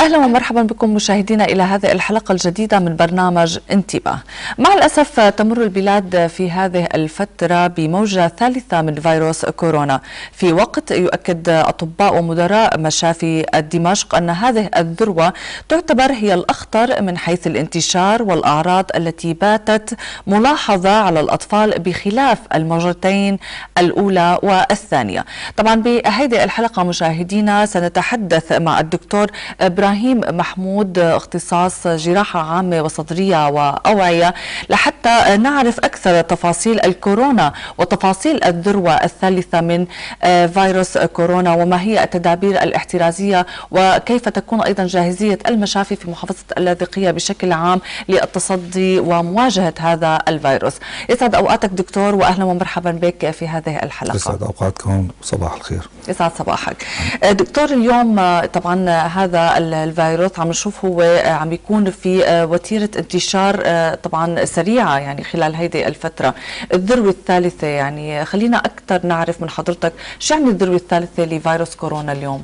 أهلا ومرحبا بكم مشاهدينا إلى هذه الحلقة الجديدة من برنامج انتباه. مع الأسف تمر البلاد في هذه الفترة بموجة ثالثة من فيروس كورونا، في وقت يؤكد أطباء ومدراء مشافي دمشق أن هذه الذروة تعتبر هي الأخطر من حيث الانتشار والأعراض التي باتت ملاحظة على الأطفال بخلاف الموجتين الأولى والثانية. طبعا بهذه الحلقة مشاهدينا سنتحدث مع الدكتور إبراهيم محمود، اختصاص جراحة عامة وصدرية وأوعية، لحتى نعرف أكثر تفاصيل الكورونا وتفاصيل الذروة الثالثة من فيروس كورونا، وما هي التدابير الاحترازية، وكيف تكون أيضا جاهزية المشافي في محافظة اللاذقية بشكل عام للتصدي ومواجهة هذا الفيروس. يسعد أوقاتك دكتور، وأهلا ومرحبا بك في هذه الحلقة. يسعد أوقاتكم، صباح الخير. يسعد صباحك دكتور. اليوم طبعا هذا الفيروس عم نشوف هو عم يكون في وتيرة انتشار طبعا سريعة يعني خلال هذه الفترة. الذروة الثالثة، يعني خلينا أكثر نعرف من حضرتك شو يعني الذروة الثالثة لفيروس كورونا اليوم؟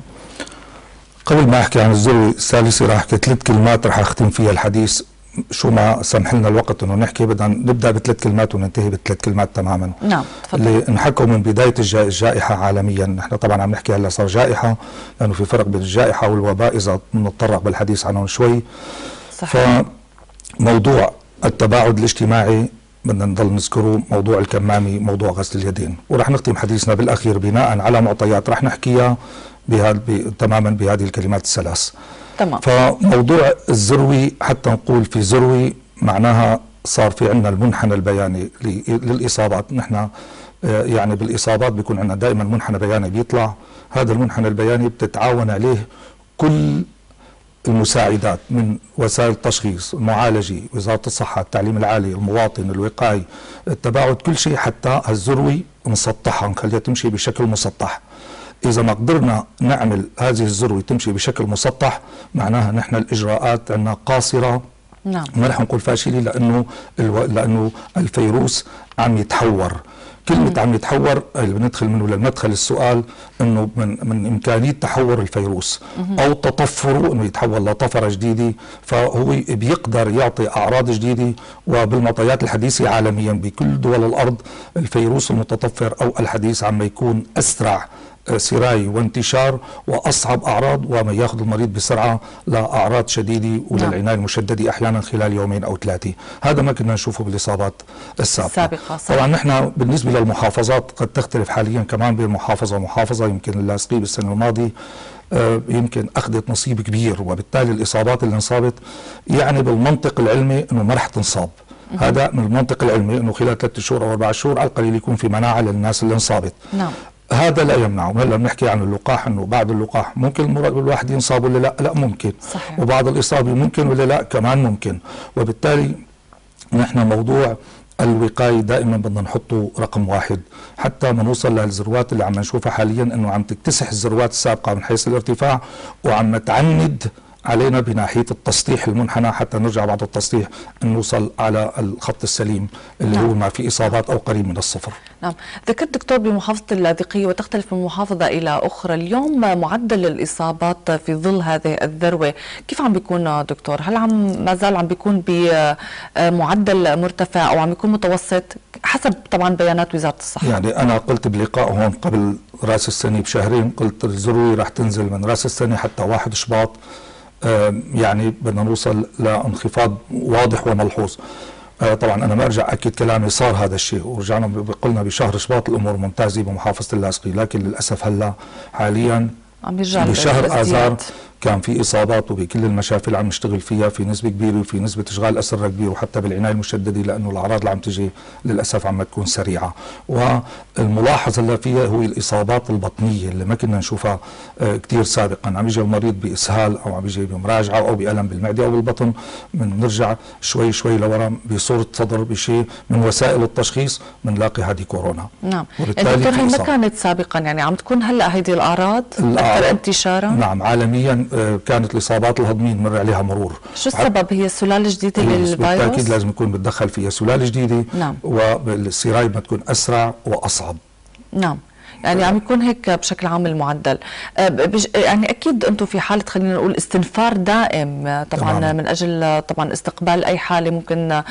قبل ما أحكي عن الذروة الثالثة راح أحكي 3 كلمات راح أختم فيها الحديث، شو ما سمح لنا الوقت انه نحكي. بدنا نبدا ب3 كلمات وننتهي ب3 كلمات تماما. نعم تفضل. اللي انحكوا من بدايه الجائحه عالميا، نحن طبعا عم نحكي هلا صار جائحه، لانه في فرق بين الجائحه والوباء اذا بنتطرق بالحديث عنهم شوي. صحيح. فموضوع التباعد الاجتماعي بدنا نضل نذكره، موضوع الكمامه، موضوع غسل اليدين، وراح نختم حديثنا بالاخير بناء على معطيات راح نحكيها تماما بهذه الكلمات الثلاث. تمام. فموضوع الذروة، حتى نقول في ذروة معناها صار في عندنا المنحنى البياني للإصابات. نحن يعني بالإصابات بيكون عندنا دائما منحنى بياني بيطلع، هذا المنحنى البياني بتتعاون عليه كل المساعدات من وسائل التشخيص، المعالجة، وزارة الصحة، التعليم العالي، المواطن، الوقاية، التباعد، كل شيء حتى الذروة مسطحة، نخليها تمشي بشكل مسطح. إذا ما قدرنا نعمل هذه الذروة تمشي بشكل مسطح، معناها نحن الإجراءات عندنا قاصرة. نعم. ما رح نقول فاشلة، لأنه الفيروس عم يتحور. كلمة عم يتحور اللي بندخل منه للمدخل السؤال انه من امكانية تحور الفيروس او تطفره، انه يتحول لطفرة جديدة، فهو بيقدر يعطي اعراض جديدة. وبالمعطيات الحديثة عالميا بكل دول الارض الفيروس المتطفر او الحديث عم يكون اسرع سراي وانتشار واصعب اعراض، وما ياخذ المريض بسرعه لاعراض شديده وللعنايه المشدده احيانا خلال 2 أو 3. هذا ما كنا نشوفه بالاصابات السابقه. طبعا نحن بالنسبه للمحافظات قد تختلف حاليا كمان بين محافظه ومحافظه. يمكن اللاذقية بالسنه الماضيه يمكن اخذت نصيب كبير، وبالتالي الاصابات اللي انصابت يعني بالمنطق العلمي انه ما رح تنصاب. هذا من المنطق العلمي انه خلال 3 شهور او 4 شهور على القليل يكون في مناعه للناس اللي انصابت. نعم. هذا لا يمنعه. هلا بنحكي عن اللقاح، انه بعد اللقاح ممكن الواحد ينصاب ولا لا؟ لا ممكن. صحيح. وبعد الاصابه ممكن ولا لا؟ كمان ممكن. وبالتالي نحن موضوع الوقايه دائما بدنا نحطه رقم 1 حتى ما نوصل للذروات اللي عم نشوفها حاليا، انه عم تكتسح الذروات السابقه من حيث الارتفاع، وعم تعند علينا بناحيه التسطيح المنحنى حتى نرجع بعد التسطيح ان نوصل على الخط السليم اللي نعم. هو ما في اصابات او قريب من الصفر. نعم. ذكرت دكتور بمحافظة اللاذقية وتختلف من محافظة إلى أخرى. اليوم معدل الإصابات في ظل هذه الذروة كيف عم بيكون دكتور؟ هل ما زال عم بيكون بمعدل مرتفع أو عم بيكون متوسط حسب طبعا بيانات وزارة الصحة؟ يعني أنا قلت بلقاء هون قبل رأس السنة ب2 قلت الذروة رح تنزل من رأس السنة حتى 1 شباط. يعني بدنا نوصل لانخفاض واضح وملحوظ. طبعا انا ما ارجع اكد كلامي، صار هذا الشيء ورجعنا قلنا بشهر شباط الامور ممتازه بمحافظه اللاذقية، لكن للاسف هلا حاليا بشهر اذار كان في اصابات، وبكل المشافي اللي عم نشتغل فيها في نسبه كبيره وفي نسبه اشغال اسره كبيره، وحتى بالعنايه المشدده، لانه الاعراض اللي عم تجي للاسف عم تكون سريعه. والملاحظ اللي فيها هو الاصابات البطنيه اللي ما كنا نشوفها كثير سابقا. عم يجي المريض باسهال او عم يجي بمراجعه او بالم بالمعده او بالبطن، بنرجع شوي شوي لورا بصوره صدر بشيء من وسائل التشخيص بنلاقي هذه كورونا. نعم. دكتور هي ما كانت سابقا، يعني عم تكون هلا هذه الاعراض اكثر انتشارا؟ نعم عالميا كانت الاصابات الهضميه نمر عليها مرور. شو السبب؟ هي سلاله جديده للفيروس؟ بالتاكيد لازم يكون بتدخل فيها سلاله جديده. نعم. والسرايب ما تكون اسرع واصعب. نعم. يعني عم يكون هيك بشكل عام المعدل. يعني اكيد انتم في حاله خلينا نقول استنفار دائم طبعا من اجل طبعا استقبال اي حاله ممكن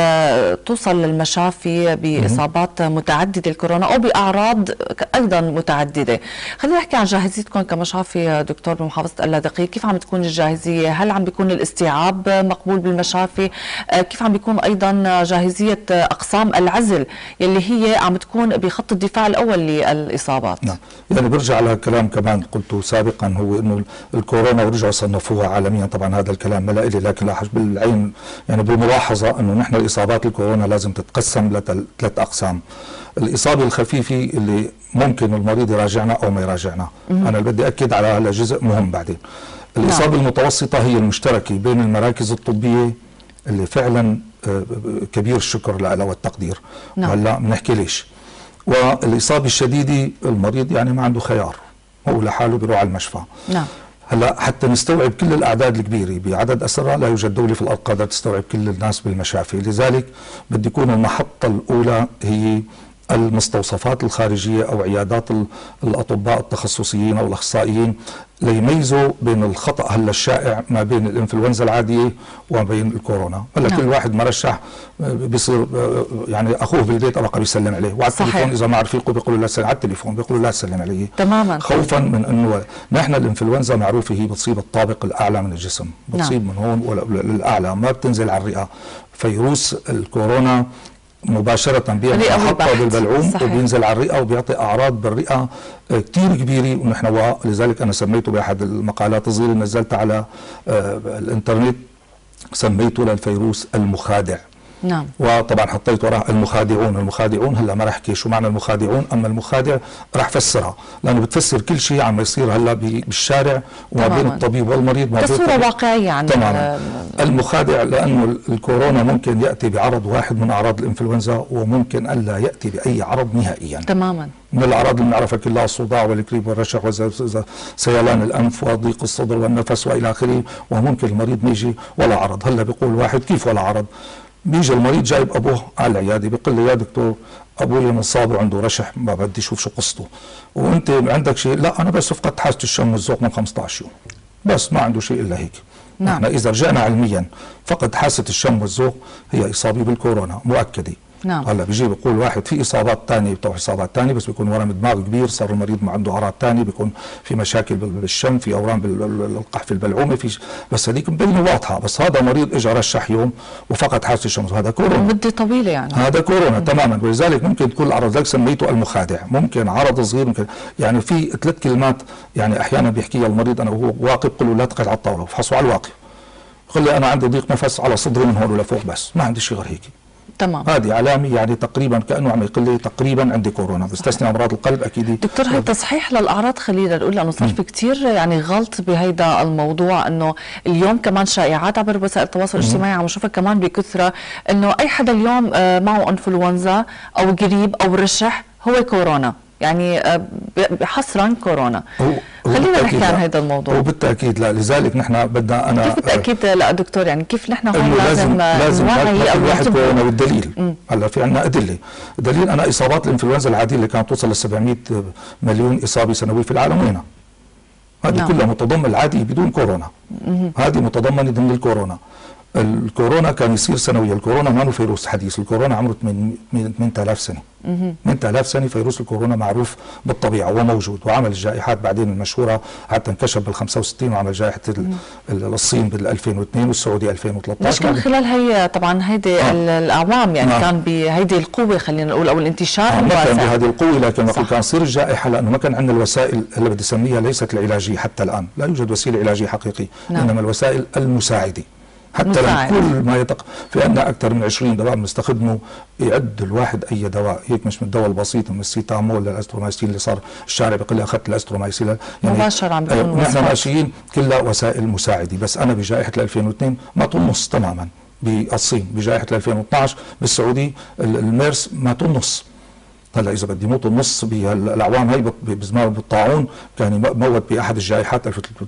توصل للمشافي باصابات متعدده الكورونا او باعراض ايضا متعدده. خلينا نحكي عن جاهزيتكم كمشافي دكتور بمحافظه اللاذقيه، كيف عم تكون الجاهزيه؟ هل عم بيكون الاستيعاب مقبول بالمشافي؟ كيف عم بيكون ايضا جاهزيه اقسام العزل يلي هي عم تكون بخط الدفاع الاول للاصابات؟ نعم، يعني برجع على كلام كمان قلته سابقا، هو انه الكورونا ورجعوا صنفوها عالميا، طبعا هذا الكلام ما لا إلي، لكن لاحظ بالعين يعني بالملاحظه انه نحن الاصابات الكورونا لازم تتقسم لثلاث اقسام. الاصابه الخفيفه اللي ممكن المريض يراجعنا او ما يراجعنا، انا اللي بدي اكد على هذا جزء مهم بعدين. الاصابه المتوسطه هي المشتركه بين المراكز الطبيه اللي فعلا كبير الشكر لها والتقدير. وهلا بنحكي ليش. والاصابه الشديده المريض يعني ما عنده خيار، هو لحاله بيروح على المشفى. نعم. هلا حتى نستوعب كل الاعداد الكبيره بعدد اسرى لا يوجد دوله في الارض قادره تستوعب كل الناس بالمشافي، لذلك بده يكون المحطه الاولى هي المستوصفات الخارجيه او عيادات الاطباء التخصصيين او الاخصائيين ليميزوا بين الخطا هلا الشائع ما بين الانفلونزا العاديه وما بين الكورونا. هلا كل واحد مرشح بيصير يعني اخوه بالبيت ابقى بيسلم عليه، وعلى التليفون اذا ما عرف يلقوا بيقولوا لا سلم على التليفون، بيقولوا لا تسلم عليه تماما، خوفا من انه نحن الانفلونزا معروفه هي بتصيب الطابق الاعلى من الجسم، بتصيب من هون للاعلى، ما بتنزل على الرئه. فيروس الكورونا مباشرة بيحطه بالبلعوم وبينزل على الرئة وبيعطي أعراض بالرئة كتير كبيرة، ونحن لذلك أنا سميته بأحد المقالات الصغيرة اللي نزلتها على الإنترنت، سميته للفيروس المخادع. نعم. وطبعا حطيت وراه المخادعون. المخادعون هلا ما راح احكي شو معنى المخادعون، اما المخادع راح فسرها لانه بتفسر كل شيء عم يصير هلا بالشارع وما بين الطبيب والمريض، بصوره واقعيه عن تماما. المخادع لانه الكورونا ممكن ياتي بعرض واحد من اعراض الانفلونزا وممكن الا ياتي باي عرض نهائيا. تماما. من الاعراض اللي بنعرفها كلها الصداع والكريب والرشح وسيلان الانف وضيق الصدر والنفس والى اخره، وممكن المريض ما يجي ولا عرض. هلا بيقول واحد كيف ولا عرض؟ بيجي المريض جايب ابوه على العياده بيقول لي يا دكتور ابوي مصاب وعنده رشح، ما بدي اشوف شو قصته. وانت عندك شيء؟ لا انا بس فقدت حاسه الشم والذوق من 15 يوم، بس ما عنده شيء الا هيك. نعم. احنا اذا رجعنا علميا فقد حاسه الشم والذوق هي اصابه بالكورونا مؤكده. نعم. هلا بيجي بيقول واحد في اصابات ثانيه، بتروح اصابات ثانيه بس بيكون ورم دماغ كبير، صار المريض ما عنده اعراض ثانيه، بيكون في مشاكل بالشم، في اورام بالقحف البلعومي، في بس هذيك مبينه واضحه. بس هذا مريض اجى رشح يوم وفقد حاسه الشم، هذا كورونا مده طويله يعني، هذا كورونا تماما. ولذلك ممكن تكون الاعراض، لك سميته المخادع، ممكن عرض صغير، ممكن يعني في 3 كلمات يعني احيانا بيحكيها المريض انا وهو واقف، بقول له لا تقعد على الطاوله وفحصوا على الواقف، يقول لي انا عندي ضيق نفس على صدري من هون لفوق، بس ما عندي شيء غير هيك. تمام. هذه علامه يعني تقريبا كانه عم يقول لي تقريبا عندي كورونا، بستثني امراض القلب اكيد. دكتور هي تصحيح للاعراض، خلينا نقول لانه صار في كثير يعني غلط بهيدا الموضوع، انه اليوم كمان شائعات عبر وسائل التواصل الاجتماعي عم نشوفها كمان بكثره، انه اي حدا اليوم معه انفلونزا او قريب او رشح هو كورونا، يعني حصرا كورونا. خلينا نحكي عن هذا الموضوع. وبالتاكيد لا، لذلك نحن بدنا كيف بالتاكيد لا دكتور، يعني كيف نحن هون لازم نوعي او واحد كورونا. والدليل هلا في عندنا ادله. دليل انا اصابات الانفلونزا العاديه اللي كانت توصل ل 700 مليون اصابه سنويه في العالم وينها؟ هذه كلها متضمن العادي بدون كورونا. هذه متضمنه ضمن الكورونا. الكورونا كان يصير سنويا، الكورونا ما هو فيروس حديث، الكورونا عمره من 8000 سنه. من 8000 سنه فيروس الكورونا معروف بالطبيعه وموجود، وعمل الجائحات بعدين المشهوره حتى انكشف بال 65 وعمل جائحه الصين بال 2002 والسعوديه 2013. مش كان خلال هي طبعا هيدي الاعوام يعني كان بهيدي القوه خلينا نقول او الانتشار ما كان بهذه القوه، لكن وقت كان تصير الجائحه لانه ما كان عندنا الوسائل اللي بدي اسميها ليست العلاجيه حتى الان، لا يوجد وسيله علاجيه حقيقيه، انما الوسائل المساعده. حتى لما كل ما في عندنا اكثر من 20 دواء بنستخدمه يعد الواحد اي دواء، هيك مش من الدواء البسيط من السيتامول للاسترومايسين اللي صار الشارع بيقول لي اخذت الاسترومايسين يعني مباشره عم بيكون نحن ماشيين كلها وسائل مساعده. بس انا بجائحه 2002 ماتوا النص تماما بالصين، بجائحه 2012 بالسعوديه الميرس ماتوا النص. هلا اذا بدي يموت النص بالاعوام هي بزمان بالطاعون كان موت باحد الجائحات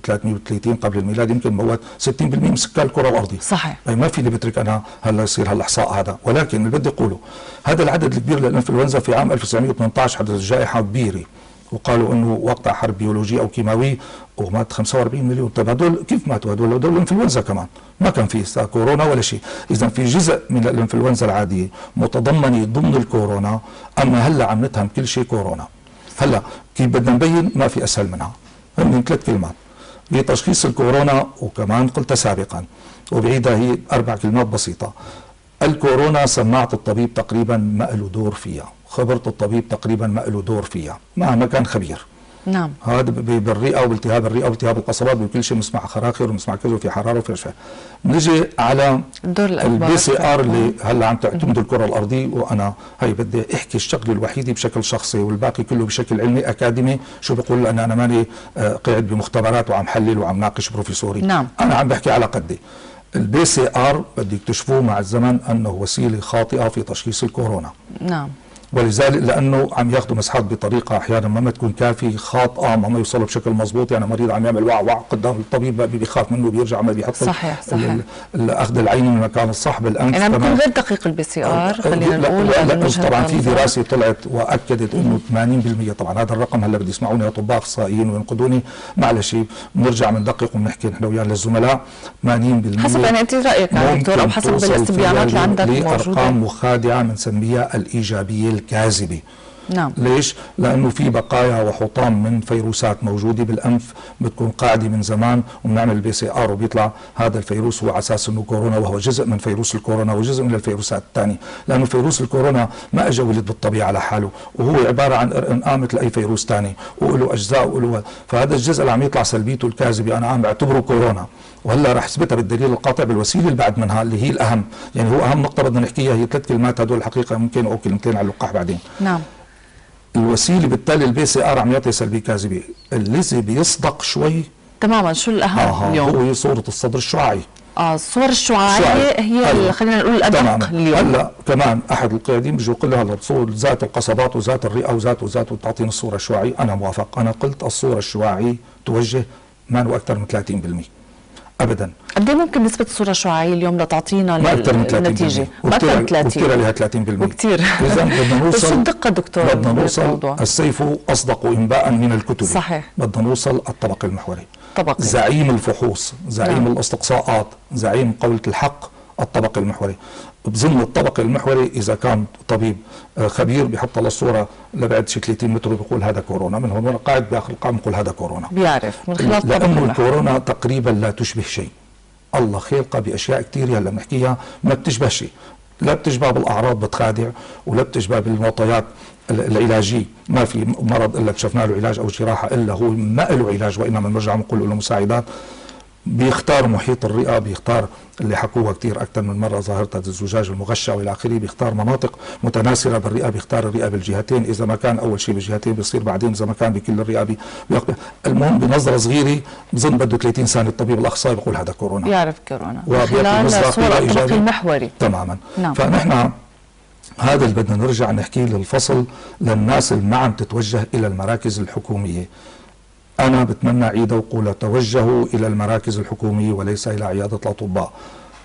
1330 قبل الميلاد، يمكن موت 60% من سكان الكره الارضيه. صحيح. ما في اللي بترك انا هلا يصير هالاحصاء هذا، ولكن اللي بدي اقوله هذا العدد الكبير للانفلونزا في عام 1918 حدث جائحه كبيره وقالوا انه وقع حرب بيولوجي او كيماوي ومات 45 مليون. طيب هدول كيف ماتوا؟ هدول انفلونزا كمان، ما كان في كورونا ولا شيء. اذا في جزء من الانفلونزا العاديه متضمنه ضمن الكورونا، اما هلا عم نتهم كل شيء كورونا. هلا كيف بدنا نبين؟ ما في اسهل منها، هن 3 كلمات هي تشخيص الكورونا، وكمان قلتها سابقا وبعيدها، هي 4 كلمات بسيطه. الكورونا سماعة الطبيب تقريبا ما له دور فيها، خبرة الطبيب تقريبا ما له دور فيها مهما كان خبير. نعم. هذا بالرئه وبالتهاب الرئه وبالتهاب القصبات وكل شيء بنسمع خراخر وبنسمع كذا وفي حراره وفي اشياء. بنجي على البي سي ار اللي هلا عم تعتمد الكره الارضيه، وانا هي بدي احكي الشغله الوحيده بشكل شخصي والباقي كله بشكل علمي اكاديمي. شو بقول؟ لان انا ماني قاعد بمختبرات وعم حلل وعم ناقش بروفيسوري. نعم. انا عم بحكي على قدي. البي سي ار بدي يكتشفوه مع الزمن انه وسيله خاطئه في تشخيص الكورونا. نعم. ولذلك لانه عم ياخذوا مسحات بطريقه احيانا ما تكون كافيه، خاطئه، ما يوصلوا بشكل مضبوط. يعني مريض عم يعمل وع قدام الطبيب بيخاف منه، بيرجع ما بيحط صحيح اخذ العين من المكان الصح بالانف. يعني بكون غير دقيق البي سي ار، خلينا نقول. لا طبعا في دراسه طلعت واكدت انه 80%. طبعا هذا الرقم هلا بده يسمعوني اطباء اخصائيين وينقدوني، معلش بنرجع بندقق وبنحكي نحن ويا للزملاء. 80% حسب يعني انت رايك يا دكتور، او حسب الاستبيانات اللي عندك موجوده، ارقام مخادعه بنسميها الايجابيه الكاذبه. نعم. ليش؟ لانه في بقايا وحطام من فيروسات موجوده بالانف بتكون قاعده من زمان، وبنعمل البي سي ار وبيطلع هذا الفيروس هو على اساس انه كورونا، وهو جزء من فيروس الكورونا وجزء من الفيروسات الثانيه، لانه فيروس الكورونا ما اجى ولد بالطبيعه لحاله، وهو عباره عن انقاء مثل اي فيروس ثاني، وله اجزاء وله، فهذا الجزء اللي عم يطلع سلبيته الكاذبه انا عم بعتبره كورونا. وهلا رح اثبتها بالدليل القاطع بالوسيله اللي بعد منها اللي هي الاهم. يعني هو اهم نقطه بدنا نحكيها هي 3 كلمات هدول الحقيقه، ممكن او كلمتين على اللقاح بعدين. نعم. الوسيله بالتالي البي سي ار عم يعطي سلبيه كاذبه، الذي بيصدق شوي تماما. شو الاهم اليوم؟ هو صوره الصدر الشعاعي. الصور الشعاعيه هي خلينا نقول الادق اليوم. هلا كمان احد القياديين بيجي يقول لها هلا ذات القصبات وذات الرئه وذات وتعطيني الصوره الشعاعيه. انا موافق، انا قلت الصوره الشعاعيه توجه ما هو اكثر من 30%. ابدا. قد ايه ممكن نسبه الصوره الشعاعيه اليوم لتعطينا النتيجه؟ ما اكثر من 30. وكثير عليها 30%. وكثير. اذا بدنا نوصل، بس الدقه دكتور، بدنا نوصل السيف اصدق انباء من الكتب. صحيح. بدنا نوصل الطبق المحوري، طبق زعيم الفحوص، زعيم الاستقصاءات، زعيم قولة الحق، الطبق المحوري. بظن الطبق المحوري اذا كان طبيب خبير بيحط له الصوره لبعد شي 30 متر وبيقول هذا كورونا، من هون قاعد باخر القاعه بيقول هذا كورونا، بيعرف من خلال الطبق لانه المحوري. الكورونا تقريبا لا تشبه شيء. الله خلقها باشياء كثير هلا بنحكيها ما بتشبه شيء، لا بتشبه بالاعراض بتخادع، ولا بتشبه بالمعطيات العلاجيه، ما في مرض الا اكتشفنا له علاج او جراحه الا هو ما له علاج، وانما بنرجع بنقول له مساعدات. بيختار محيط الرئه، بيختار اللي حكوها كثير اكثر من مره ظاهره الزجاج المغشى والى اخره، بيختار مناطق متناثره بالرئه، بيختار الرئه بالجهتين، اذا ما كان اول شيء بالجهتين بيصير بعدين اذا ما كان بكل الرئه المهم بنظره صغيره بظن بده 30 سنه الطبيب الاخصائي بيقول هذا كورونا، يعرف كورونا خلال صوره الطبق المحوري تماما. نعم. فنحن هذا اللي بدنا نرجع نحكيه للفصل للناس اللي ما عم تتوجه الى المراكز الحكوميه. أنا بتمنى عيد وقول توجهوا إلى المراكز الحكومية وليس إلى عيادة الأطباء.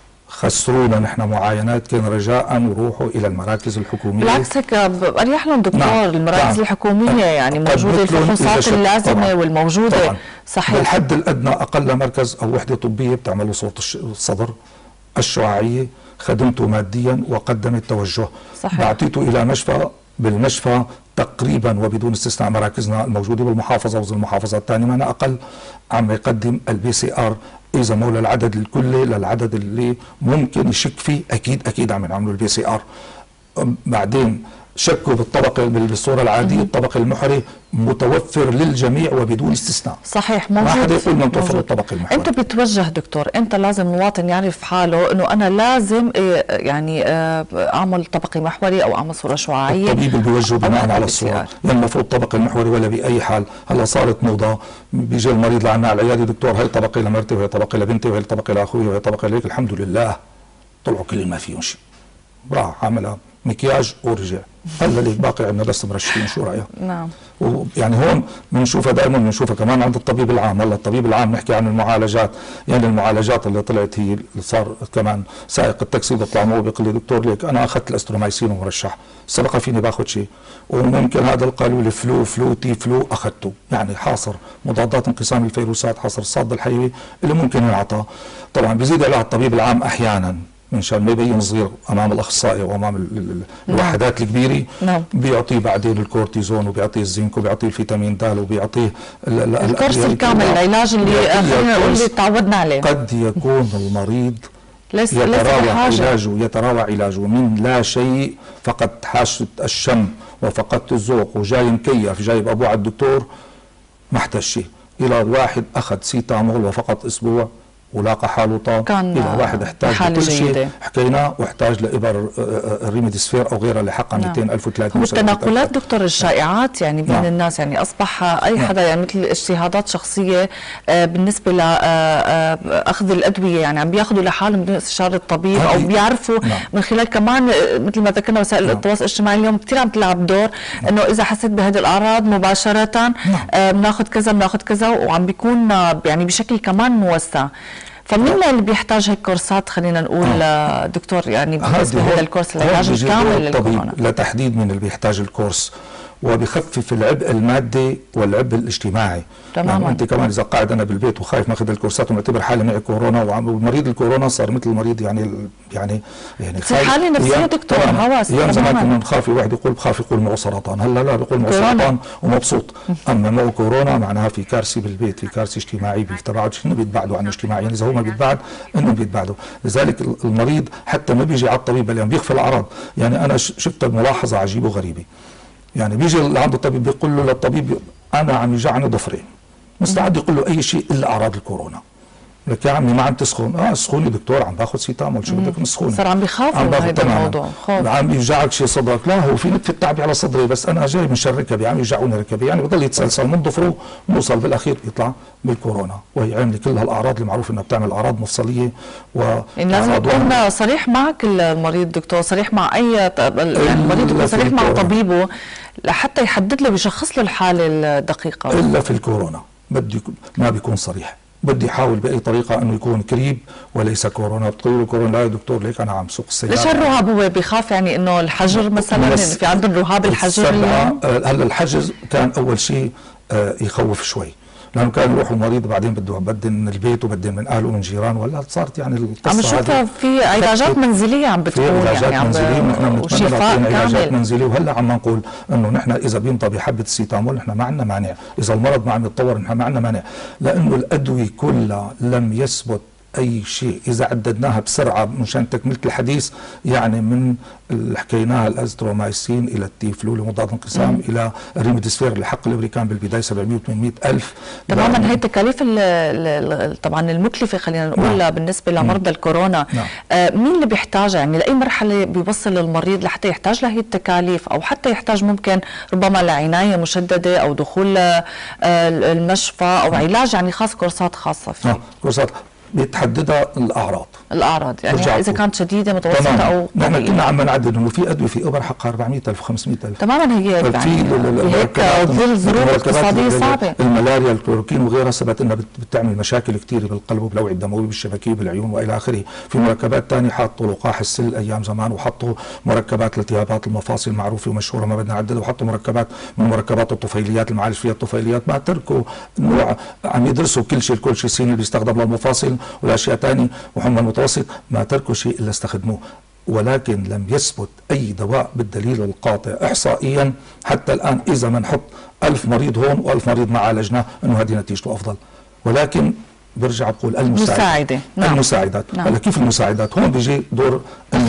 خسرونا نحن معاينات، كان رجاء وروحوا إلى المراكز الحكومية. بالعكس هيك أريح لهم دكتور. نعم. المراكز الحكومية يعني موجودة الفحوصات اللازمة طبعا. والموجودة طبعا. صحيح. بالحد الأدنى أقل مركز أو وحدة طبية بتعمل صورة الصدر الشعاعية، خدمته ماديا وقدمت توجه. صحيح. بعتيته إلى مشفى، بالمشفى تقريبا وبدون استثناء مراكزنا الموجوده بالمحافظه وزي المحافظات الثانيه ما أنا اقل عم يقدم البي سي ار، اذا مو للعدد الكلي للعدد اللي ممكن يشك فيه اكيد عم يعملوا البي سي ار. بعدين شكوا بالطبق بالصوره العاديه، الطبق المحوري متوفر للجميع وبدون استثناء. صحيح موجود. ما حدا يقول ما متوفر الطبق المحوري. انت بتوجه دكتور، انت لازم المواطن يعرف حاله انه انا لازم يعني اعمل طبقي محوري او اعمل صوره شعاعيه. الطبيب اللي بيوجهه بناء على الصوره، يعني المفروض الطبق المحوري ولا باي حال. هلا صارت موضه، بيجي المريض لعنا على العياده دكتور هي طبقي لمرتي وهي طبقي لبنتي وهي طبقي لاخوي وهي طبقي ليك، الحمد لله طلعوا كل ما فيهم شيء. راح عملها مكياج ورجع. هلا ليك باقي عندنا بس مرشحين، شو رايك؟ نعم. يعني هون بنشوفها دائما، بنشوفها كمان عند الطبيب العام. هلا الطبيب العام نحكي عن المعالجات، يعني المعالجات اللي طلعت هي اللي صار كمان سائق التاكسي بيطلع معه بيقول لي دكتور ليك انا اخذت الاسترومايسين ومرشح، سبق فيني باخذ شيء، وممكن هذا قالوا لي فلو تي فلو اخذته، يعني حاصر مضادات انقسام الفيروسات، حاصر الصاد الحيوي اللي ممكن ينعطى. طبعا بيزيد عليها الطبيب العام احيانا من شان ما يبين صغير امام الاخصائي وامام الوحدات الكبيره. نعم. بيعطيه بعدين الكورتيزون وبيعطيه الزنك وبيعطيه الفيتامين د وبيعطيه الكورس الكامل، العلاج اللي خلينا نقول اللي تعودنا عليه. قد يكون المريض ليس يتراوى علاجه من لا شيء، فقدت حاسه الشم وفقدت الذوق وجاي مكيف جايب ابوه على الدكتور ما احتاج شيء، الى واحد اخذ سيتامول وفقط اسبوع ولاقى حاله طاب، الى واحد احتاج لكل شيء حكيناه واحتاج لابر الريميديسفير او غيرها اللي حقها 200,000 و300,000. والتناقلات دكتور، الشائعات يعني بين الناس، يعني اصبح اي حدا يعني مثل اجتهادات شخصيه بالنسبه لاخذ الادويه، يعني عم بياخذوا لحالهم بدون استشاره الطبيب او بيعرفوا من خلال كمان مثل ما ذكرنا وسائل التواصل الاجتماعي اليوم كثير عم تلعب دور، انه اذا حسيت بهذه الاعراض مباشره بناخذ كذا بناخذ كذا، وعم بيكون يعني بشكل كمان موسع. فمين اللي بيحتاج هيك كورسات خلينا نقول دكتور، يعني بالنسبه لهذا الكورس العلاج الكامل للكورونا؟ لتحديد من اللي بيحتاج الكورس، وبخفف العبء المادي والعبء الاجتماعي. تماما. يعني انت كمان اذا قاعد انا بالبيت وخايف ماخذ الكورسات ومعتبر حالي معي كورونا، ومريض الكورونا صار مثل المريض يعني خايف حالة نفسيه دكتور، هوس. ايام زمان كنا نخاف، واحد بخاف يقول معه سرطان، هلا لا بيقول معه سرطان ومبسوط. اما معه كورونا معناها في كارثه بالبيت، في كارثه اجتماعيه، بيتبعد انه بيتبعدوا عنه اجتماعيا، يعني اذا هو ما بيتبعد انه بيتبعدوا. لذلك المريض حتى ما بيجي على الطبيب لان بيخفي الاعراض. يعني انا شفت ملاحظه عجيبه وغريبه، يعني بيجي لعند الطبيب بيقول له للطبيب انا عم يجعني ضفري، مستعد يقول له اي شيء الا اعراض الكورونا. لك يا عمي ما عم تسخن، سخوني دكتور عم باخذ سيتامول، شو بدك من سخونه؟ صار عم بيخافوا من هذا الموضوع، خوف. عم يوجعك شيء صدرك، لا هو في نتفه تعبي على صدري بس انا جاي من شر ركبي، عم يوجعوني ركبي، يعني بضل يتسلسل من ضفره بنوصل بالاخير بيطلع بالكورونا، وهي عامله كل هالاعراض اللي معروف انها بتعمل اعراض مفصليه يعني لازم يكون صريح معك المريض دكتور، صريح مع اي يعني المريض يكون صريح مع طبيبه لحتى يحدد له ويشخص له الحاله الدقيقه. الا في الكورونا ما بيكون صريح، بدي يحاول باي طريقه انه يكون كريب وليس كورونا. بتقول له كورونا، لا يا دكتور ليك انا عم سوق السياره. ليش الرهاب هو بيخاف؟ يعني انه الحجر مثلا في عندهم رهاب الحجر اليوم؟ هلا الحجر كان اول شيء يخوف شوي، لانه كان يروح المريض بعدين بده بدل من البيت وبدل من اهله ومن جيرانه، ولا صارت يعني القصه عم نشوفها في علاجات منزليه عم بتكون، في علاجات يعني منزليه ونحن بنتمنى كامل علاجات منزليه. وهلا عم نقول انه نحن اذا بينطى بحبه السيتامول نحن ما عندنا مانع، اذا المرض ما عم يتطور نحن ما عندنا مانع، لانه الادويه كلها لم يثبت اي شيء اذا عددناها بسرعه مشان تكمله الحديث، يعني من اللي حكيناها الازترومايسين الى التيفلو لمضاد انقسام الى الريميديسفير اللي حق الامريكان بالبدايه 700 و800 الف. تماما. هي التكاليف طبعا المكلفه خلينا نقول بالنسبه لمرضى الكورونا. مين اللي بيحتاجها؟ يعني لاي مرحله بيوصل المريض لحتى يحتاج لهي التكاليف، او حتى يحتاج ممكن ربما لعنايه مشدده او دخول المشفى او علاج يعني خاص، كورسات خاصه فيه؟ كورسات بتحددها الاعراض يعني اذا كانت شديده متوسطه او نحن كنا عم نعدد انه في ادويه في ابر حقها 400,000 و500,000 تماما. هي يعني هيك ظل ظروف اقتصاديه صعبه، الملاريا الكلوروكين وغيرها ثبت انها بتعمل مشاكل كثيره بالقلب وبالاوعيه الدمويه بالشبكيه بالعيون والى اخره. في مركبات ثانيه حطوا لقاح السل ايام زمان، وحطوا مركبات التهابات المفاصل معروفه ومشهوره ما بدنا نعددها، وحطوا مركبات من مركبات الطفيليات المعالج فيها الطفيليات. ما تركوا نوع، عم يدرسوا كل شيء الكولشيسين اللي بيستخدم للمفاصل والاشياء ثانيه وحمى المتوسط، ما تركوا شيء الا استخدموه. ولكن لم يثبت اي دواء بالدليل القاطع احصائيا حتى الان. اذا ما نحط 1000 مريض هون و1000 مريض ما عالجناه انه هذه نتيجته افضل، ولكن برجع بقول المساعدة. نعم. المساعدات. هلا كيف المساعدات؟ هون بيجي دور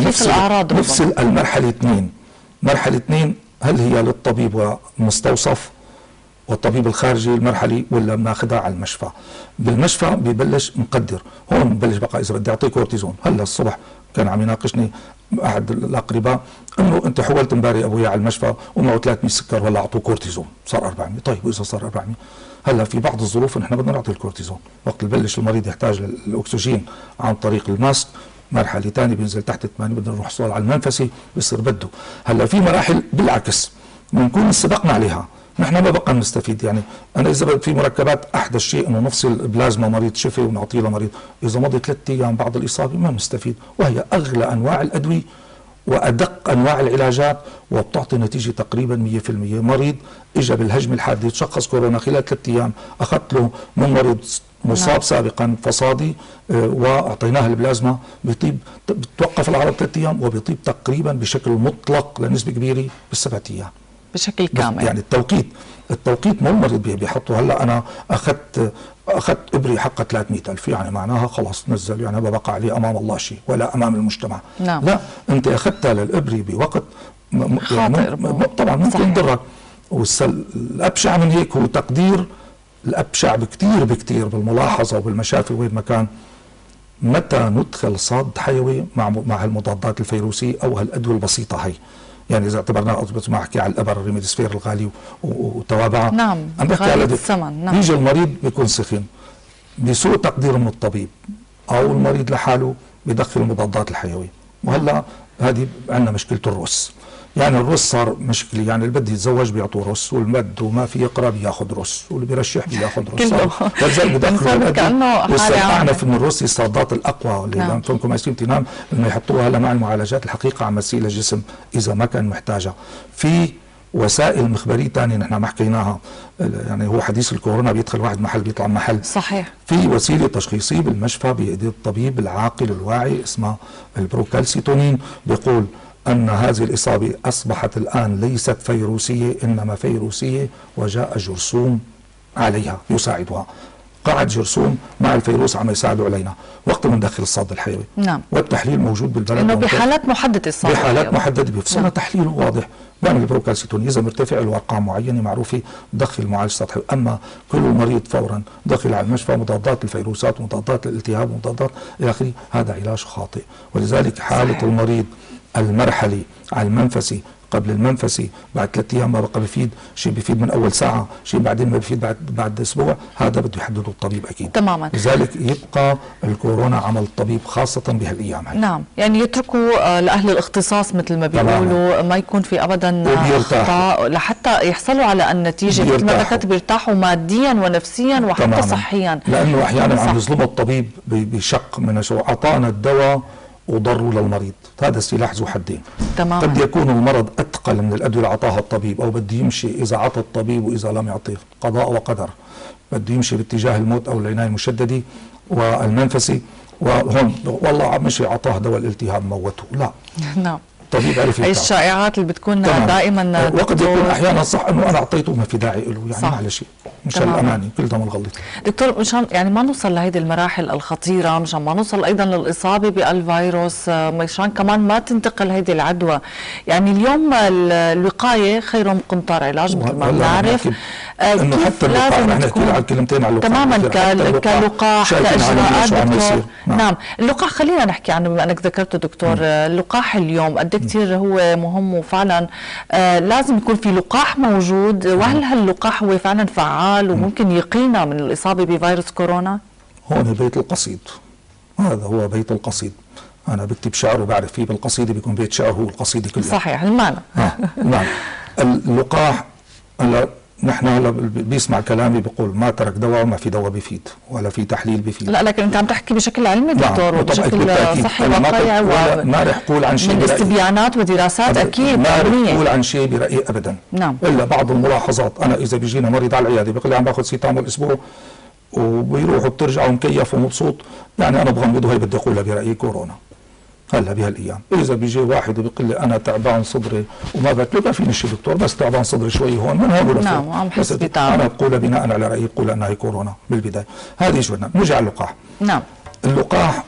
نفصل المرحله 2. مرحله 2 هل هي للطبيب ومستوصف والطبيب الخارجي المرحلي، ولا بناخذها على المشفى؟ بالمشفى ببلش نقدر، هون ببلش بقى اذا بدي اعطيه كورتيزون. هلا الصبح كان عم يناقشني احد الاقرباء انه انت حولت امبارح ابويا على المشفى ومعه 300 سكر ولا اعطوه كورتيزون صار 400. طيب واذا صار 400 هلا في بعض الظروف نحن بدنا نعطي الكورتيزون وقت اللي ببلش المريض يحتاج للاكسجين عن طريق الماسك مرحله ثانيه بينزل تحت 8 بدنا نروح صول على المنفسي بيصير بده. هلا في مراحل بالعكس بنكون سبقنا عليها، نحن ما بقى نستفيد. يعني انا اذا في مركبات احدث شيء انه نفصل بلازما مريض شفي ونعطيه لمريض، اذا مضى 3 ايام بعد الاصابه ما بنستفيد، وهي اغلى انواع الادويه وادق انواع العلاجات وبتعطي نتيجه تقريبا 100%. مريض اجى بالهجمه الحاده تشخص كورونا خلال 3 ايام، اخذت له من مريض مصاب سابقا فصادي واعطيناه البلازما بيطيب، بتوقف العرض 3 ايام وبيطيب تقريبا بشكل مطلق لنسبه كبيره ب7 ايام بشكل كامل. يعني التوقيت مو المريض بيحطوا. هلا انا اخذت ابري حقها 300,000 يعني معناها خلاص نزل، يعني ما بقى عليه امام الله شيء ولا امام المجتمع. نعم. لا، انت اخذتها للابري بوقت خاطئ طبعا ممكن يضرك. والابشع من هيك هو تقدير الابشع بكثير بالملاحظه وبالمشافي وين ما كان، متى ندخل صاد حيوي مع المضادات الفيروسيه او هالادويه البسيطه هي. يعني اذا اعتبرناها اضبط ما احكي على الابر الريميديسفير الغالي وتوابعه، نعم غالي الثمن. نعم. بيجي المريض بيكون سخن بسوء تقدير من الطبيب او المريض لحاله بدخل المضادات الحيويه. وهلا هذه عندنا مشكله الرس، يعني الرس صار مشكله، يعني اللي بده يتزوج بيعطوه رس، والمد وما في يقرا بياخذ رس، واللي بيرشح بياخذ رس، فلذلك بدخلوا اعنف من الرس الصادات الاقوى اللي لم تكن مقسيم تنام انه يحطوها هلا مع المعالجات الحقيقه عم تسيل الجسم اذا ما كان محتاجها. في وسائل مخبريه ثانيه نحن ما حكيناها، يعني هو حديث الكورونا بيدخل واحد محل بيطلع محل. صحيح. في وسيله تشخيصيه بالمشفى بيد الطبيب العاقل الواعي اسمها البروكالسيتونين، بيقول أن هذه الإصابة أصبحت الآن ليست فيروسية إنما فيروسية وجاء جرثوم عليها يساعدها. قاعد جرثوم مع الفيروس عم يساعدوا علينا وقت ما ندخل الصاد الحيوي. نعم. والتحليل موجود بالبلد إنه بحالات محددة الصاد الحيوي. بحالات محددة بيفصلنا تحليل واضح بيعمل البروكالسيتون، إذا مرتفع له أرقام معينة معروفة دخل معالج سطحي. أما كل مريض فورا دخل على المشفى مضادات الفيروسات ومضادات الالتهاب ومضادات إلى آخره، هذا علاج خاطئ. ولذلك حالة صحيح. المريض المرحلي على المنفسي قبل المنفسي بعد 3 ايام ما بقى بفيد، شيء بفيد من اول ساعه، شيء بعدين ما بفيد بعد اسبوع، هذا بده يحدده الطبيب اكيد. تماما. لذلك يبقى الكورونا عمل الطبيب خاصه بهالايام هي. نعم، يعني يتركوا لاهل الاختصاص مثل ما بيقولوا، ما يكون في ابدا اخطاء لحتى يحصلوا على النتيجه مثل ما ذكرت، بيرتاحوا ماديا ونفسيا وحتى تماما. صحيا، لانه احيانا عم يظلموا الطبيب بشق من اعطانا الدواء وضروا للمريض، هذا سلاح ذو حدين. تماما. قد يكون المرض أثقل من الأدوية اللي أعطاها الطبيب، أو بده يمشي إذا أعطى الطبيب وإذا لم يعطيه، قضاء وقدر، بده يمشي باتجاه الموت أو العناية المشددة والمنفسي، وهون والله مشي أعطاه دواء الالتهاب موته، لا. نعم. الطبيب عرف هي الشائعات اللي بتكون دائما، وقد يكون احيانا صح انه انا اعطيته ما في داعي له، يعني معلش مشان الامانه كل ده منغلط. دكتور، مشان يعني ما نوصل لهيدي المراحل الخطيره، مشان ما نوصل ايضا للاصابه بالفيروس، مشان كمان ما تنتقل هيدي العدوى، يعني اليوم الوقايه خير من قنطار علاج مثل ما بنعرف. انه حتى اللقاح رح نحكي على كلمتين على اللقاح تماما، كلقاح كاجراءات دكتور. نعم، اللقاح خلينا نحكي عنه بما انك ذكرته دكتور. اللقاح اليوم قد كثير هو مهم، وفعلا لازم يكون في لقاح موجود، وهل هاللقاح هو فعلا فعال وممكن يقينا من الاصابه بفيروس كورونا؟ هون بيت القصيد، هذا هو بيت القصيد. انا بكتب شعر وبعرف فيه بالقصيده بيكون بيت شعر هو القصيده كلها. صحيح، المعنى. نعم. اللقاح هلا نحن هلا بيسمع كلامي بيقول ما ترك دواء وما في دواء بيفيد ولا في تحليل بيفيد. لا، لكن انت عم تحكي بشكل علمي دكتور، وبشكل صحي واقعي، ما رح اقول عن شيء من استبيانات ودراسات اكيد ما رح اقول عن شيء برأيي ابدا. نعم. الا بعض الملاحظات. انا اذا بيجينا مريض على العياده بيقول لي عم باخذ سيتامول اسبوع وبيروح وبترجع ومكيف ومبسوط، يعني انا بغمضه، هي بدي اقولها برأيي كورونا هلا بهالايام. اذا بيجي واحد وبيقول لي انا تعبان صدري وما بتلو، ما فيني شيء دكتور، بس تعبان صدري شوي هون من هون ولا نعم، عم حس بتعب. انا بقولها بناء على رايي، بقول انها هي كورونا بالبدايه. هذه شو بدنا نرجع على اللقاح. نعم. اللقاح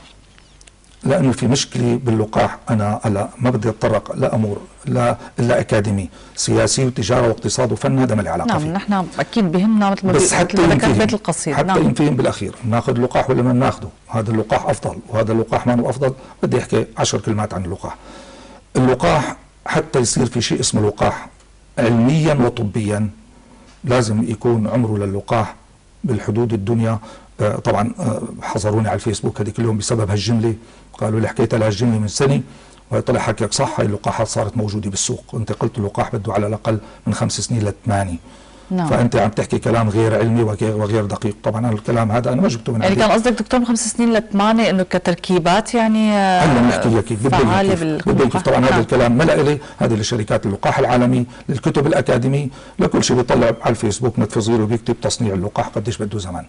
لانه في مشكله باللقاح، انا هلا ما بدي اتطرق لامور الا اكاديمي، سياسي وتجاره واقتصاد وفن، هذا ما له علاقه فيه. نعم، نحن اكيد بهمنا مثل ما بس حتى ذكرت بيت القصيد. حتى نعم. ينفهم بالاخير ناخذ اللقاح ولا ما ناخذه، هذا اللقاح افضل وهذا اللقاح ما هو افضل. بدي احكي 10 كلمات عن اللقاح. اللقاح حتى يصير في شيء اسمه لقاح علميا وطبيا لازم يكون عمره للقاح بالحدود الدنيا طبعا حظروني على الفيسبوك هذيك اليوم بسبب هالجمله، قالوا لي حكيت لها الجمله من سنه وطلع حكيك صح. هاي اللقاحات صارت موجوده بالسوق، انت قلت اللقاح بده على الاقل من 5 سنين ل8. نعم. فانت عم تحكي كلام غير علمي وغير دقيق. طبعا أنا الكلام هذا انا ما جبته من يعني كان قصدك دكتور من 5 سنين ل8 انه كتركيبات يعني هلا بنحكي لك كيف بدي كيف. طبعا هذا الكلام ما لإلي، هذه لشركات اللقاح العالمي، للكتب الاكاديميه، لكل شيء بيطلع على الفيسبوك نتفزير وبيكتب تصنيع اللقاح قديش بده زمن.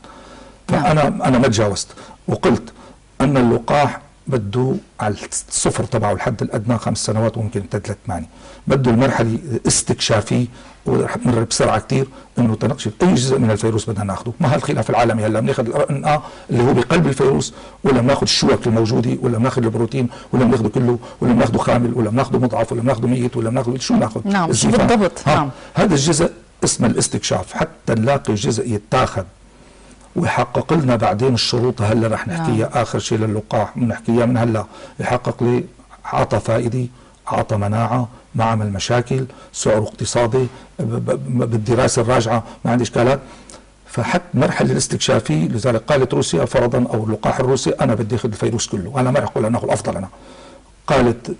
فانا ما تجاوزت وقلت ان اللقاح بده على الصفر تبعه الحد الادنى 5 سنوات وممكن يمتد ل8. بده المرحله استكشافيه ومر بسرعه كثير انه تنقشف اي جزء من الفيروس بدنا ناخذه. ما هالخلاف العالمي هلا بناخذ الRNA اللي هو بقلب الفيروس، ولا بناخذ الشوك الموجوده، ولا بناخذ البروتين، ولا بناخذه كله، ولا بناخذه كامل، ولا بناخذه مضعف، ولا بناخذه ميت، ولا بناخذه شو بناخذ؟ نعم شو بالضبط. نعم هذا الجزء اسمه الاستكشاف حتى نلاقي جزء يتاخذ ويحقق لنا بعدين الشروط. هلا رح نحكيها اخر شيء للقاح بنحكيها من هلا. يحقق لي عطى فائده، عطى مناعه، ما عمل مشاكل، سعره اقتصادي، بالدراسه الراجعه ما عندي اشكالات. فحتى المرحله الاستكشافيه لذلك قالت روسيا فرضا او اللقاح الروسي انا بدي اخذ الفيروس كله، انا ما رح اقول انا اخذ الافضل. انا قالت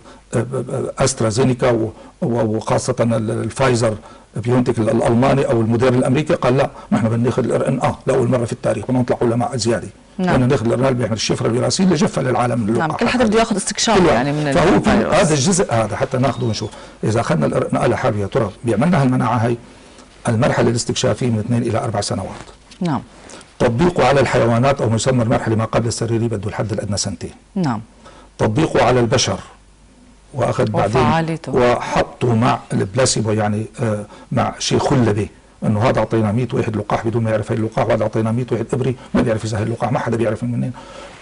استرازينيكا وخاصه الفايزر بيونتك الالماني او الموديرن الامريكي قال لا نحن بدنا ناخذ الRNA لاول مره في التاريخ، بدنا نطلع علماء زياده. بدنا ناخذ الRNA اللي بيعمل الشفره الوراثيه اللي جفه للعالم اللقاح. نعم كل حدا بده ياخذ استكشاف يعني من فهو هذا الجزء هذا حتى ناخذه ونشوف اذا اخذنا الRNA لحاله يا ترى بيعملنا هالمناعه. هي المرحله الاستكشافيه من 2 إلى 4 سنوات. نعم. تطبيقه على الحيوانات او ما يسمى المرحله ما قبل السريري بده الحد الادنى 2 سنين. نعم. تطبيقه على البشر واخذ بعدين وحطه مع البلاسيبو يعني مع شيء خلبي انه هذا اعطينا 100 واحد لقاح بدون ما يعرف هي اللقاح، وهذا اعطينا 100 واحد ابري ما بيعرف اذا هي اللقاح، ما حدا بيعرف منين.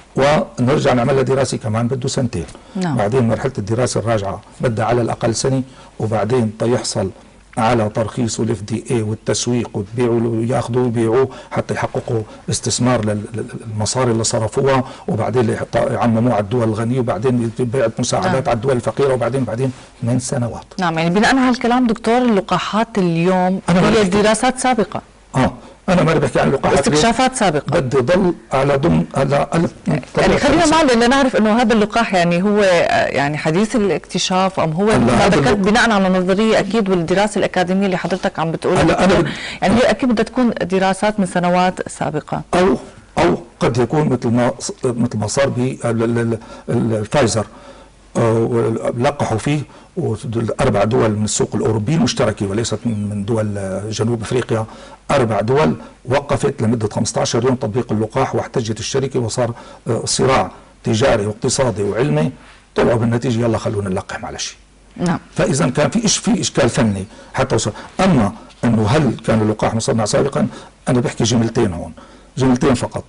ونرجع نعمل لها دراسه كمان بده 2 سنين. نعم. بعدين مرحله الدراسه الراجعه بدها على الاقل 1 سنة، وبعدين تيحصل على ترخيص الFDA والتسويق وتبيعوا وياخذوا ويبيعوه حتى يحققوا استثمار للمصاري اللي صرفوها، وبعدين يعمموه على الدول الغنيه، وبعدين بيع مساعدات على الدول الفقيره، وبعدين 2 سنوات. نعم يعني بناء على الكلام دكتور اللقاحات اليوم هي دراسات سابقه. انا ما بحكي عن اللقاحات استكشافات سابقه بدي ضل على ضمن يعني خلينا معنا نعرف انه هذا اللقاح يعني هو يعني حديث الاكتشاف ام هو بناء على نظريه اكيد والدراسه الاكاديميه اللي حضرتك عم بتقول يعني هي اكيد بدها تكون دراسات من سنوات سابقه او قد يكون مثل ما صار بالفايزر لقحوا فيه و4 دول من السوق الأوروبي المشتركة وليست من دول جنوب أفريقيا. 4 دول وقفت لمدة 15 يوم تطبيق اللقاح، واحتجت الشركة وصار صراع تجاري واقتصادي وعلمي. طلعوا بالنتيجة يلا خلونا نلقح معلش. نعم. فإذا كان في إشكال فني حتى وصل. أما أنه هل كان اللقاح مصنع سابقا، أنا بحكي جملتين هون، جملتين فقط.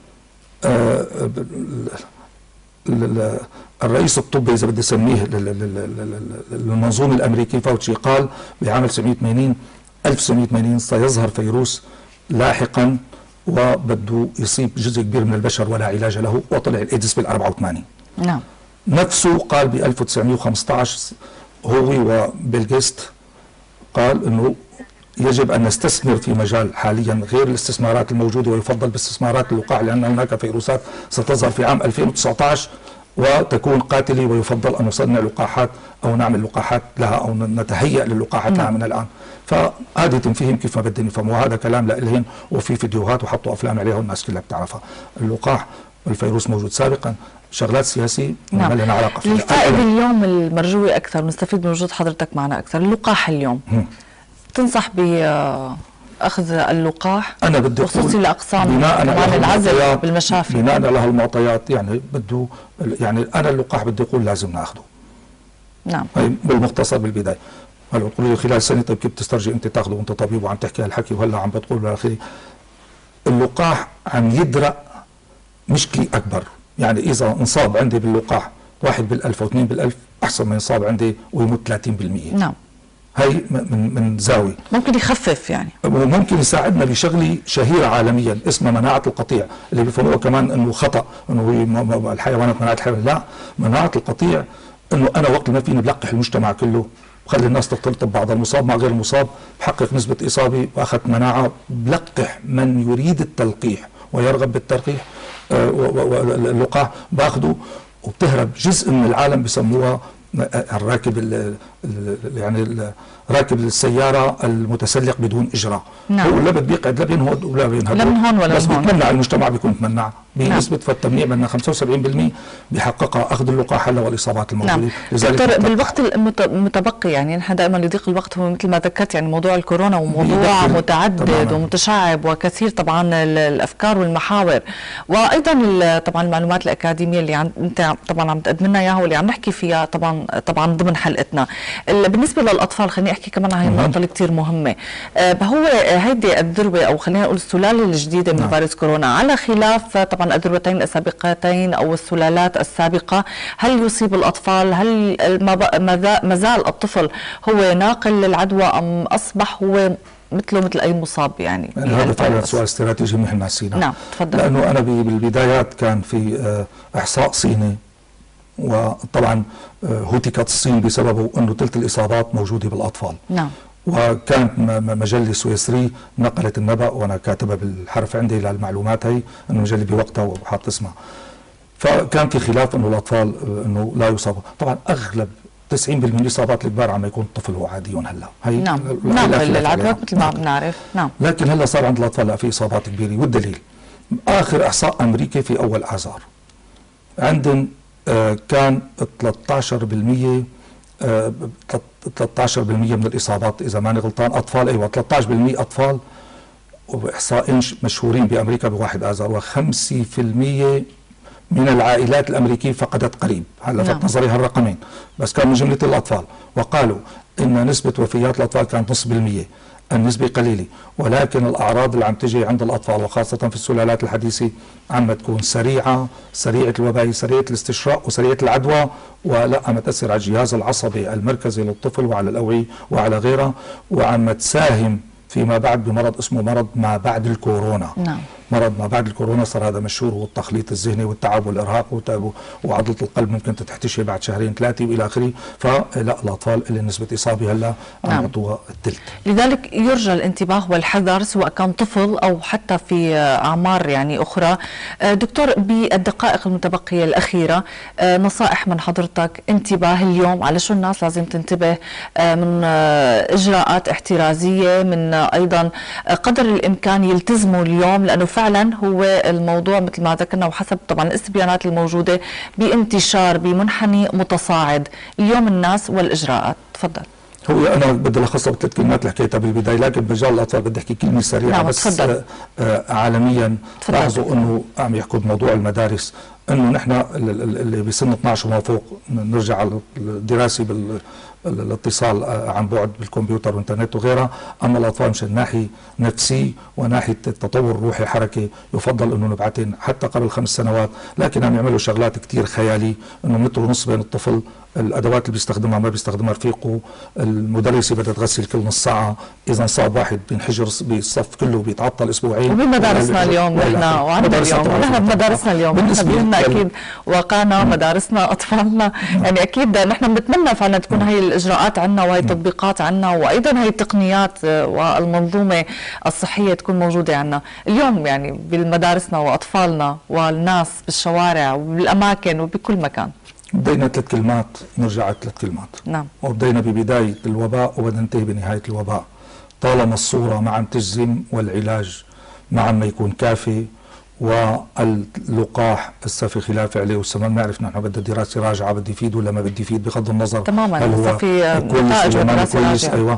الرئيس الطبي اذا بدي اسميه للمنظومه الامريكيه فاوتشي قال بعام 1980 سيظهر فيروس لاحقا وبده يصيب جزء كبير من البشر ولا علاج له، وطلع الايدز بال84. نعم. نفسه قال ب 1915 هو وبيل جيست قال انه يجب ان نستثمر في مجال حاليا غير الاستثمارات الموجوده، ويفضل باستثمارات اللقاح لان هناك فيروسات ستظهر في عام 2019 وتكون قاتله، ويفضل ان نصنع لقاحات او نعمل لقاحات لها او نتهيأ للقاحات لها من الان. فهذه تنفهم كيف ما بدهم يفهموا، وهذا كلام لإلهم وفي فيديوهات وحطوا افلام عليها والناس كلها بتعرفها. اللقاح والفيروس موجود سابقا، شغلات سياسيه ما لنا علاقه فيها. الفائده اليوم المرجوه اكثر، نستفيد من وجود حضرتك معنا اكثر. اللقاح اليوم تنصح بأخذ اللقاح؟ أنا بدي خصوصي لأقسام كمان العزل بالمشافي بناء على هالمعطيات يعني بده يعني أنا اللقاح بدي أقول لازم ناخذه. نعم. بالمختصر بالبداية. هلا بتقول لي خلال سنة طيب كيف بتسترجي أنت تاخذه وأنت طبيب وعم تحكي هالحكي وهلا عم بتقول بالآخر. اللقاح عم يدرأ مشكلة أكبر، يعني إذا انصاب عندي باللقاح 1 بالألف أو 2 بالألف أحسن ما ينصاب عندي ويموت 30%. نعم. هي من زاوية ممكن يخفف يعني، وممكن يساعدنا بشغله شهيرة عالميا اسمها مناعة القطيع، اللي بيفهموها كمان انه خطأ انه الحيوانات مناعة الحيوانات. لا، مناعة القطيع انه انا وقت ما فيني بلقح المجتمع كله، بخلي الناس تختلط ببعض، المصاب مع غير المصاب، بحقق نسبة إصابة واخذت مناعة، بلقح من يريد التلقيح ويرغب بالتلقيح واللقاح باخذه، وبتهرب جزء من العالم بسموها الراكب يعني راكب السيارة المتسلق بدون إجراء. نعم. هو لا بده بيقعد لا بينهض ولا بينهض، لا من هون ولا بس من هون، بيتمنع المجتمع بيكون تمنع بنسبة فالتمنيع بدنا 75% بيحققها أخذ اللقاح هلا والإصابات الموجودة. نعم. دكتور بالوقت المتبقي يعني نحن دائما يضيق الوقت، هو مثل ما ذكرت يعني موضوع الكورونا وموضوع متعدد تماما ومتشعب وكثير طبعا الأفكار والمحاور، وأيضا طبعا المعلومات الأكاديمية اللي أنت طبعا عم تقدم لنا إياها واللي عم نحكي فيها طبعا ضمن حلقتنا. بالنسبة للأطفال خليني أحكي كمان عن هي النقطة اللي كثير مهمة. هو هيدي الذروة أو خلينا نقول السلالة الجديدة من فيروس كورونا، على خلاف طبعا الذروتين السابقتين أو السلالات السابقة، هل يصيب الأطفال؟ هل ما زال الطفل هو ناقل للعدوى أم أصبح هو مثله مثل أي مصاب يعني هذا فعلا سؤال استراتيجي نحن ناسينه. نعم تفضل. لأنه أنا بالبدايات كان في إحصاء صيني، وطبعا هتكت الصين بسببه أنه ثلث الإصابات موجودة بالأطفال. نعم. وكانت مجلة سويسري نقلت النبأ، وأنا كاتبها بالحرف عندي للمعلومات هي، أنه مجلة بوقتها وحاط اسمها. فكان في خلاف أنه الأطفال أنه لا يصابوا. طبعا أغلب 90% من الإصابات الكبار عم يكون الطفل هو عادي هلا. هي نعم ناقل للعدوى مثل ما بنعرف. نعم. لكن هلا صار عند الأطفال لا في إصابات كبيرة، والدليل آخر إحصاء أمريكي في أول آذار عندهم كان 13% من الإصابات إذا ماني غلطان أطفال. أيوة 13% أطفال، وإحصائين مشهورين بأمريكا بواحد آذار، و5% من العائلات الأمريكية فقدت قريب. هلا لفت نظري هالرقمين، بس كان من جملة الأطفال، وقالوا إن نسبة وفيات الأطفال كانت 0.5%. النسبة قليلة، ولكن الأعراض اللي عم تجي عند الأطفال وخاصة في السلالات الحديثة عم تكون سريعة الوباء، سريعة الاستشراء وسريعة العدوى، ولا عم تأثر على الجهاز العصبي المركزي للطفل وعلى الأوعية وعلى غيرها، وعم تساهم فيما بعد بمرض اسمه مرض ما بعد الكورونا. نعم. مرض ما بعد الكورونا صار هذا مشهور، هو التخليط الذهني والتعب والإرهاق وعضلة القلب ممكن تحتشي بعد شهرين ثلاثة وإلى آخره. فلا الأطفال اللي نسبة إصابة هلا عم يعطوها الثلث. لذلك يرجى الانتباه والحذر سواء كان طفل أو حتى في أعمار يعني أخرى. دكتور بالدقائق المتبقية الأخيرة نصائح من حضرتك، انتباه اليوم على شو الناس لازم تنتبه من إجراءات احترازية، من أيضا قدر الإمكان يلتزموا اليوم، لأنه فعلا هو الموضوع مثل ما ذكرنا وحسب طبعا الاستبيانات الموجودة بانتشار بمنحني متصاعد اليوم الناس والإجراءات. تفضل. هو أنا بدي ألخصها بثلاث كلمات اللي حكيتها بالبداية، لكن بمجال الأطفال بدي أحكي كلمة سريعة. نعم بس تفضل. عالميا لاحظوا أنه عم يحكوا بموضوع المدارس، أنه نحن اللي بسن 12 وما فوق نرجع على الدراسة الاتصال عن بعد بالكمبيوتر والانترنت وغيرها، اما الاطفال مشان ناحيه نفسيه وناحيه التطور الروحي حركه يفضل انه نبعتهم حتى قبل 5 سنوات، لكن عم يعملوا شغلات كثير خيالي، انه متر ونص بين الطفل، الادوات اللي بيستخدمها ما بيستخدمها رفيقه، المدرسه بدها تغسل كل نص ساعه، اذا صاب واحد بينحجر بالصف كله بيتعطل اسبوعين. وبمدارسنا اليوم نحن وعندنا اليوم نحن بمدارسنا اليوم نحن بيهمنا اكيد واقعنا مدارسنا اطفالنا، يعني اكيد نحن بنتمنى فعلا تكون هي الاجراءات عندنا وهي التطبيقات عندنا، وايضا هي التقنيات والمنظومه الصحيه تكون موجوده عندنا اليوم يعني بمدارسنا واطفالنا والناس بالشوارع وبالاماكن وبكل مكان. بدينا 3 كلمات نرجع على 3 كلمات. نعم. وبدينا ببداية الوباء وبدنا ننتهي بنهاية الوباء. طالما الصورة ما عم تجزم والعلاج ما عم يكون كافي واللقاح هسه في خلاف عليه والسماء ما عرفنا نحن بدنا دراسة راجعة بدي يفيد ولا ما بدي يفيد بغض النظر تماما هل هو في كويس ولا ما كويس. ايوه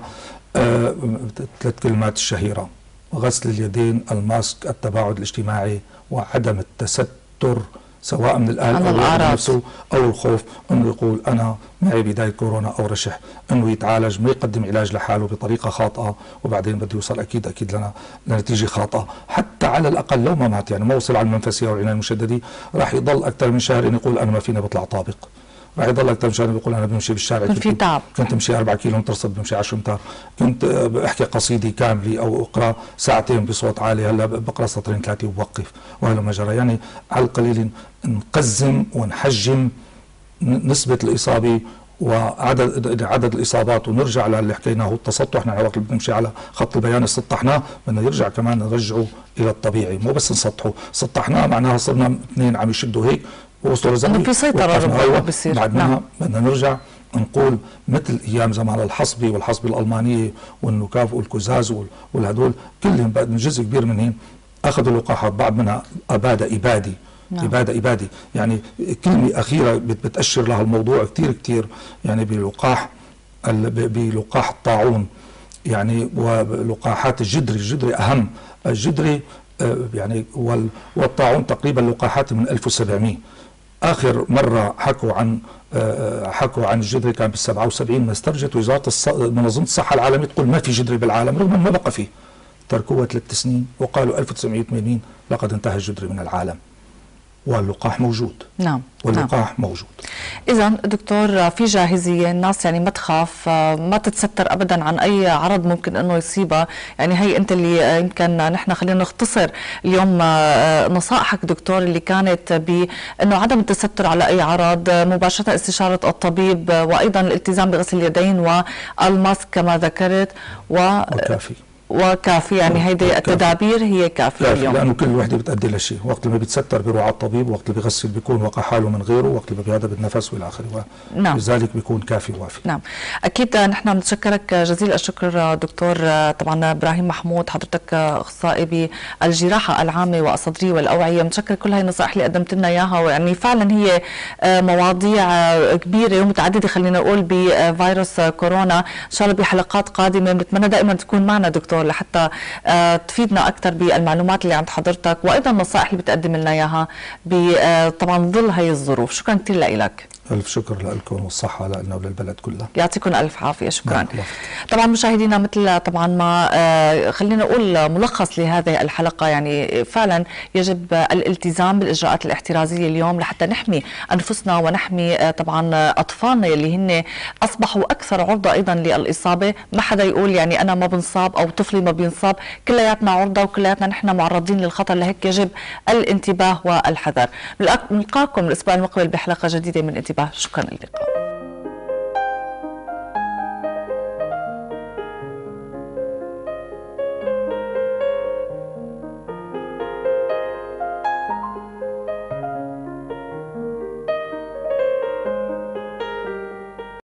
3 كلمات الشهيرة: غسل اليدين، الماسك، التباعد الاجتماعي، وعدم التستر سواء من الأهل أو نفسه أو الخوف أنه يقول أنا معي بداية كورونا أو رشح، أنه يتعالج، ما يقدم علاج لحاله بطريقة خاطئة وبعدين بده يوصل أكيد لنا لنتيجة خاطئة. حتى على الأقل لو ما مات يعني ما وصل على المنفسية أو العناية المشددة راح يضل أكثر من شهر يقول أنا ما فيني بطلع طابق، راح يضل اكثر من شهر بيقول انا بمشي بالشارع كنت في تعب، كنت امشي 4 كيلو متر بمشي 10 امتار، كنت احكي قصيده كامله او اقرا ساعتين بصوت عالي هلا بقرا سطرين 3 وبوقف وهذا ما جرى. يعني على القليل نقزم ونحجم نسبه الاصابه وعدد الاصابات، ونرجع للي حكيناه التسطح. احنا وقت اللي بنمشي على خط البيان سطحناه، بدنا نرجع كمان نرجعه الى الطبيعي، مو بس نسطحه. سطحناه معناها صرنا اثنين عم يشدوا هيك ووصلوا لزمن في سيطره بصير. بعدنا بدنا نرجع نقول مثل ايام زمان الحصبي والحصبه الالمانيه والنكاف والكزاز والهدول كلهم جزء كبير منهم اخذوا اللقاحات، بعض منها ابادي. إبادي يعني كلمة أخيرة بتأشر لها الموضوع كتير يعني بلقاح الطاعون يعني، ولقاحات الجدري أهم. الجدري يعني والطاعون تقريبا لقاحات من 1700. آخر مرة حكوا عن الجدري كان بال77، ما استرجت وزارة منظمة الصحة العالمية تقول ما في جدري بالعالم، رغم ما بقى فيه. تركوها 3 سنين وقالوا 1980 لقد انتهى الجدري من العالم، واللقاح موجود. نعم واللقاح موجود. إذا دكتور في جاهزية، الناس يعني ما تخاف، ما تتستر أبدا عن أي عرض ممكن أنه يصيبها. يعني هي أنت اللي يمكن نحن خلينا نختصر اليوم نصائحك دكتور اللي كانت بأنه عدم التستر على أي عرض، مباشرة استشارة الطبيب، وأيضا الالتزام بغسل اليدين والماسك كما ذكرت وكافي يعني هيدي التدابير هي كافية اليوم، لأنه كل وحدة بتأدي لشيء. وقت اللي بيتستر بيروح على الطبيب، وقت اللي بيغسل بيكون وقع حاله من غيره، وقت اللي بيهذا بالنفس والى اخره. نعم. لذلك بيكون كافي ووافي. نعم اكيد. نحن بنتشكرك جزيل الشكر دكتور طبعا ابراهيم محمود، حضرتك اخصائي بالجراحه العامه والصدريه والاوعيه. بنتشكر كل هاي النصائح اللي قدمت لنا اياها، ويعني فعلا هي مواضيع كبيره ومتعدده خلينا نقول بفيروس كورونا. ان شاء الله بحلقات قادمه بنتمنى دائما تكون معنا دكتور لحتى تفيدنا اكثر بالمعلومات اللي عند حضرتك، وايضا النصائح اللي بتقدم لنا اياها طبعا ظل هي الظروف. شكرا كثير لك. ألف شكر لكم والصحة لنا وللبلد كله. يعطيكم ألف عافية. شكرا. طبعا مشاهدينا مثل طبعا ما خلينا نقول ملخص لهذه الحلقة، يعني فعلا يجب الالتزام بالإجراءات الاحترازية اليوم لحتى نحمي أنفسنا ونحمي طبعا أطفالنا اللي هن أصبحوا أكثر عرضة أيضا للإصابة. ما حدا يقول يعني أنا ما بنصاب أو طفلي ما بينصاب، كلياتنا عرضة وكلياتنا نحن معرضين للخطر، لهيك يجب الانتباه والحذر. نلقاكم الأسبوع المقبل بحلقة جديدة من انتباه. شكرا لكم.